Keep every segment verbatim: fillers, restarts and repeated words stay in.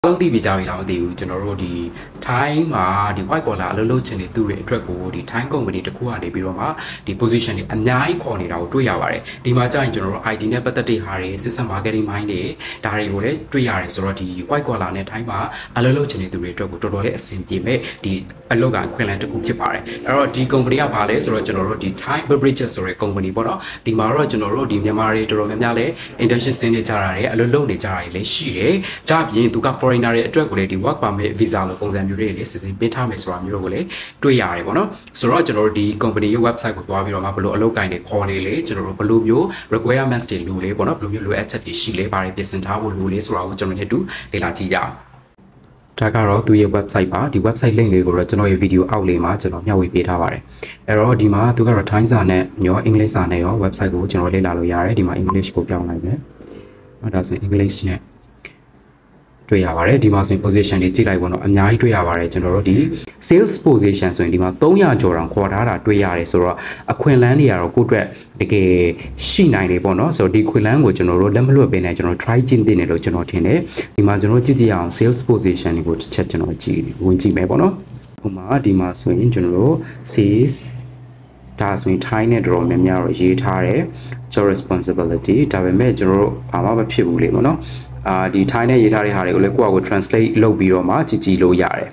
လုံးသိပြီးကြပြီလားမသိဘူးကျွန်တော်တို့ဒီ time မှာဒီ white collar အလုပ်လုပ်ချင်တဲ့သူတွေအတွက်ကိုဒီ time company တခုကနေပြီးတော့မှဒီ position တွေအများကြီးခေါ်နေတာကိုတွေ့ရပါတယ်ဒီမှာကြာရင်ကျွန်တော်တို့ I T နဲ့ပတ်သက်တဲ့ဟာတွေ system marketing mind တွေဒါတွေကိုလည်းတွေ့ရတယ်ဆိုတော့ဒီ white collar နဲ့ time မှာအလုပ်လုပ်ချင်တဲ့သူတွေအတွက်ကိုတော်တော်လေးအဆင်ပြေမဲ့ဒီအလုပ်ကအခွင့်အလမ်းတစ်ခုဖြစ်ပါတယ်အဲ့တော့ဒီ company ကဘာလဲဆိုတော့ကျွန်တော်တို့ဒီ time beverages ဆိုတဲ့ company ပေါ့နော်ဒီမှာတော့ကျွန်တော်တို့ဒီမြန်မာတွေတော်တော်များများလည်း internship ဆင်းနေကြတာတွေအလုပ်လုပ်နေကြတာတွေလည်းရှိတယ်ဒါပြင်သူက foreigner တွေအတွက်ကိုလည်းဒီ work permit visa လို့ပုံစံမျိုးတွေလည်းစီစဉ်ပေးထားမယ်ဆိုတာမျိုးကိုလည်းတွေ့ရတယ်ပေါ့နော်ဆိုတော့ကျွန်တော်တို့ဒီ company ရဲ့ website ကိုသွားပြီးတော့မှဘယ်လိုအလုပ်ကိုင်တွေခေါ်နေလဲကျွန်တော်တို့ဘယ်လိုမျိုး requirements တွေလိုလဲပေါ့နော်ဘယ်လိုမျိုးလိုအပ်ချက်တွေရှိလဲဘာတွေပြင်ဆင်ထားဖို့လိုလဲဆိုတာကိုကျွန်တော်တို့လေ့လာကြည့်ရအောင်ဒါကတော့သူရဲ့ website ပါဒီ website link လေးကိုတော့ကျွန်တော်ရဲ့ video အောက်လေးမှာကျွန်တော်မျှဝေပေးထားပါတယ်အဲ့တော့ဒီမှာသူကတော့ Thai စာနဲ့ရော English စာနဲ့ရော website ကိုကျွန်တော်လေ့လာလို့ရတယ်ဒီမှာ English ကိုပြောင်းလိုက်မယ်အဲ့ဒါဆိုရင် English နဲ့တွေ့ရပါတယ်ဒီမှာဆိုရင် position တွေကြည့်လိုက်ပေါ့နော်အများကြီးတွေ့ရပါတယ်ကျွန်တော်တို့ဒီ sales position ဆိုရင်ဒီမှာthree hundredကျော်တောင်ခေါ်ထားတာတွေ့ရတယ်ဆိုတော့အခွင့်အလမ်းတွေကတော့ကိုယ့်အတွက်တကယ်ရှိနိုင်တယ်ပေါ့နော်ဆိုတော့ဒီခွင့်လန်းကိုကျွန်တော်တို့လက်မလွတ်ပေးနိုင်ကျွန်တော် try ကျင့်တင်တယ်လို့ကျွန်တော်ထင်တယ်ဒီမှာကျွန်တော်ကြည့်ကြည့်အောင် sales position တွေကိုတစ်ချက်ကျွန်တော်ကြည့်ဝင်ကြည့်မယ်ပေါ့နော်ဥပမာဒီမှာဆိုရင်ကျွန်တော်တို့ sales ဒါဆိုရင် Thai နဲ့တော်တော်များများတော့ရေးထားတယ် job responsibility ဒါပေမဲ့ကျွန်တော်တို့ဘာမှမဖြစ်ဘူးလေပေါ့နော်အာဒီ Thai နဲ့ရေးထားတဲ့ဟာတွေကိုလည်းကိုယ့်အကို translate လုပ်ပြီးတော့မှကြည့်ကြည့်လို့ရတယ်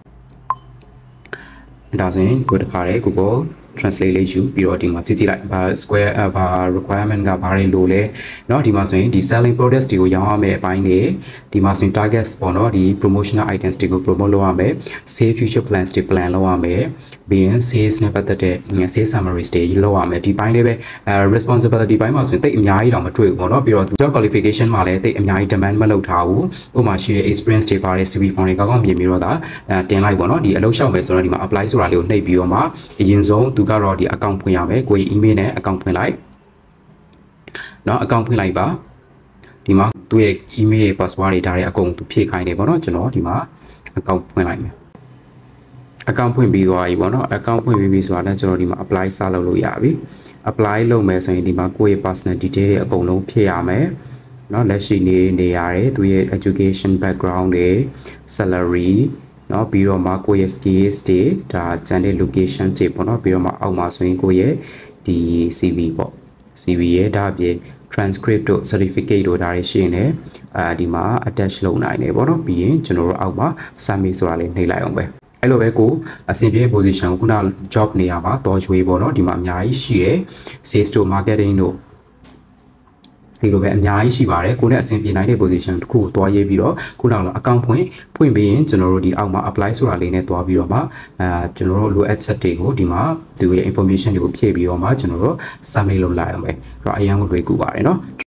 ဒါဆိုရင်ကိုယ်တခါလေ Google translate လေးယူပြီးတော့ဒီမှာကြည့်ကြည့်လိုက်ဘာ square ဘာ requirement ကဘာတွေလိုလဲเนาะဒီမှာဆိုရင်ဒီ selling products တွေကိုရောင်းရမယ့်အပိုင်းတွေဒီမှာဆိုရင် targets ပေါ့เนาะဒီ promotional items တွေကို promote လုပ်ရမယ် save future plans တွေ plan လုပ်ရမယ်ပြီးရင် sales နဲ့ပတ်သက်တဲ့ sales summaries တွေလုပ်ရမယ်ဒီပိုင်းလေးပဲ responsibility ပိုင်းမှာဆိုရင်တိတ်အများကြီးတော့မတွေ့ဘူးပေါ့เนาะပြီးတော့ job qualification မှာလည်းတိတ်အများကြီး demand မလုပ်ထားဘူးဥပမာရှိတဲ့ experience တွေပါတယ် C V form တွေကောင်းကောင်းပြင်ပြီးတော့ဒါတင်လိုက်ပေါ့เนาะဒီအလုပ်ရှောက်မယ်ဆိုတော့ဒီမှာ apply ဆိုတာလေးကိုနှိပ်ပြီးတော့မှအရင်ဆုံးသူကတော့ဒီ account ဖွင့်ရမယ်ကိုယ် email နဲ့ account ဖွင့်လိုက်เนาะ account ဖွင့်လိုက်ပါဒီမှာသူ့ရဲ့ email တွေ password တွေဒါတွေအကုန်သူဖြည့်ခိုင်းတယ်ပေါ့เนาะကျွန်တော်ဒီမှာ account ဖွင့်လိုက်မယ် account ဖွင့်ပြီးသွားပြီပေါ့เนาะ account ဖွင့်ပြီးပြီဆိုတာလည်းကျွန်တော်ဒီမှာ apply စလုပ်လို့ရပြီ apply လုပ်မယ်ဆိုရင်ဒီမှာကိုယ့်ရဲ့ personal detail တွေအကုန်လုံးဖြည့်ရမယ်เนาะလက်ရှိနေနေရတယ်သူရဲ့ education background တွေ salaryเนาะပြီးတော့မှကိုယ့်ရဲ့ skills တွေဒါကျန်တဲ့ location တွေပေါ့เนาะပြီးတော့မှအောက်မှာဆိုရင်ကိုယ့်ရဲ့ဒီ C V ပေါ့ C V ရဲ့ဒါအပြင် transcript တို့ certificate တို့ဒါတွေရှိနေတယ်အာဒီမှာ attach လုပ်နိုင်တယ်ပေါ့เนาะပြီးရင်ကျွန်တော်တို့အောက်မှာ submit ဆိုတာလေးနှိပ်လိုက်အောင်ပဲအဲ့လိုပဲကိုအဆင်ပြေ position ကိုခုန job နေရာမှာတော့ရွေးပေါ့เนาะဒီမှာအများကြီးရှိတယ် sales တို့ marketing တို့ဒီလိုပဲအများကြီးရှိပါတယ်ကိုနဲ့အဆင်ပြေနိုင်တဲ့ position တစ်ခုကိုတွားရေးပြီးတော့ခုနောက်တော့ account ဖွင့်ဖွင့်ပြီးရင်ကျွန်တော်တို့ဒီအောက်မှာ apply ဆိုတာလေးနဲ့တွားပြီးတော့မှအဲကျွန်တော်တို့လိုအပ်ချက်တွေကိုဒီမှာသူရဲ့ information တွေကိုဖြည့်ပြီးတော့မှကျွန်တော်တို့ submit လုပ်လိုက်အောင်ပဲအဲ့တော့အရင်ကလွယ်ကူပါတယ်เนาะ